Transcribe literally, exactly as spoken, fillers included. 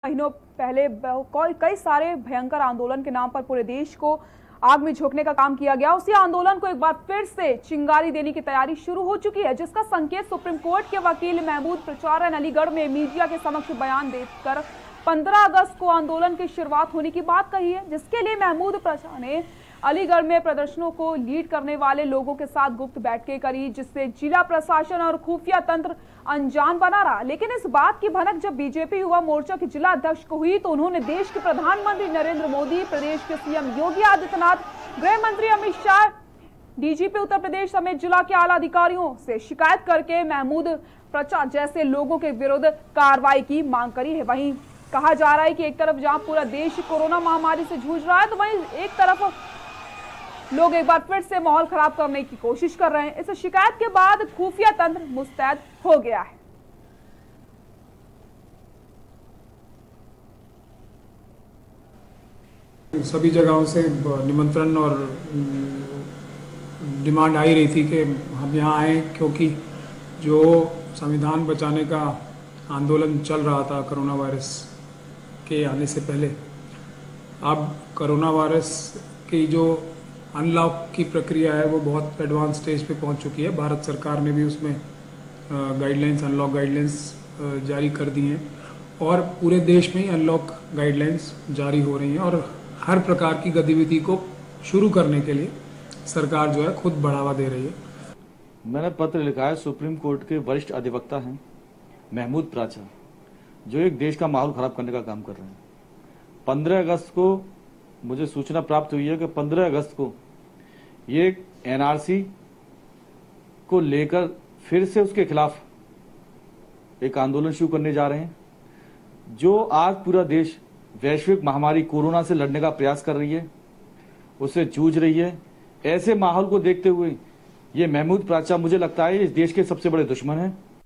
महीनों पहले कई सारे भयंकर आंदोलन के नाम पर पूरे देश को आग में झोंकने का काम किया गया। उसी आंदोलन को एक बार फिर से चिंगारी देने की तैयारी शुरू हो चुकी है, जिसका संकेत सुप्रीम कोर्ट के वकील महमूद प्रचार ने अलीगढ़ में मीडिया के समक्ष बयान देकर पंद्रह अगस्त को आंदोलन की शुरुआत होने की बात कही है, जिसके लिए महमूद प्रचार ने अलीगढ़ में प्रदर्शनों को लीड करने वाले लोगों के साथ गुप्त बैठकें करी, जिससे जिला प्रशासन और खुफिया तंत्र अनजान बना रहा। लेकिन इस बात की भनक जब बीजेपी युवा मोर्चा के जिला अध्यक्ष को हुई तो उन्होंने देश के प्रधानमंत्री नरेंद्र मोदी, प्रदेश के सीएम योगी आदित्यनाथ, गृह मंत्री अमित शाह, डीजीपी उत्तर प्रदेश समेत जिला के आला अधिकारियों से शिकायत करके महमूद प्रचार जैसे लोगों के विरुद्ध कार्रवाई की मांग करी है। वहीं कहा जा रहा है कि एक तरफ जहां पूरा देश कोरोना महामारी से जूझ रहा है, तो वहीं एक तरफ लोग एक बार फिर से माहौल खराब करने की कोशिश कर रहे हैं। इस शिकायत के बाद खुफिया तंत्र मुस्तैद हो गया है। सभी जगहों से निमंत्रण और डिमांड आई रही थी कि हम यहाँ आए, क्योंकि जो संविधान बचाने का आंदोलन चल रहा था कोरोना वायरस के आने से पहले, अब कोरोना वायरस की जो अनलॉक की प्रक्रिया है वो बहुत एडवांस स्टेज पे पहुंच चुकी है। भारत सरकार ने भी उसमें गाइडलाइंस, अनलॉक गाइडलाइंस जारी कर दी हैं और पूरे देश में ही अनलॉक गाइडलाइंस जारी हो रही हैं और हर प्रकार की गतिविधि को शुरू करने के लिए सरकार जो है खुद बढ़ावा दे रही है। मैंने पत्र लिखा है, सुप्रीम कोर्ट के वरिष्ठ अधिवक्ता हैं महमूद प्रचार, जो एक देश का माहौल खराब करने का काम कर रहे हैं। पंद्रह अगस्त को मुझे सूचना प्राप्त हुई है कि पंद्रह अगस्त को ये एनआरसी को लेकर फिर से उसके खिलाफ एक आंदोलन शुरू करने जा रहे हैं। जो आज पूरा देश वैश्विक महामारी कोरोना से लड़ने का प्रयास कर रही है, उससे जूझ रही है, ऐसे माहौल को देखते हुए ये महमूद प्रचार मुझे लगता है इस देश के सबसे बड़े दुश्मन हैं।